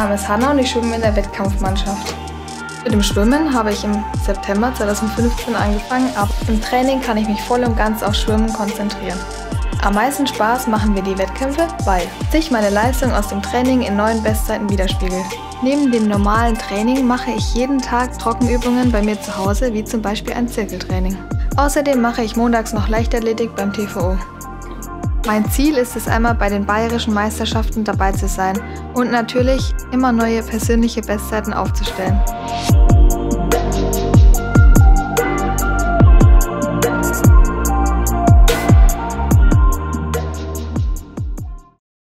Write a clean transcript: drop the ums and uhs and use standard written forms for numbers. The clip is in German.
Name ist Hanna und ich schwimme in der Wettkampfmannschaft. Mit dem Schwimmen habe ich im September 2015 angefangen, aber im Training kann ich mich voll und ganz auf Schwimmen konzentrieren. Am meisten Spaß machen mir die Wettkämpfe, weil sich meine Leistung aus dem Training in neuen Bestzeiten widerspiegelt. Neben dem normalen Training mache ich jeden Tag Trockenübungen bei mir zu Hause, wie zum Beispiel ein Zirkeltraining. Außerdem mache ich montags noch Leichtathletik beim TVO. Mein Ziel ist es, einmal bei den bayerischen Meisterschaften dabei zu sein und natürlich immer neue persönliche Bestzeiten aufzustellen.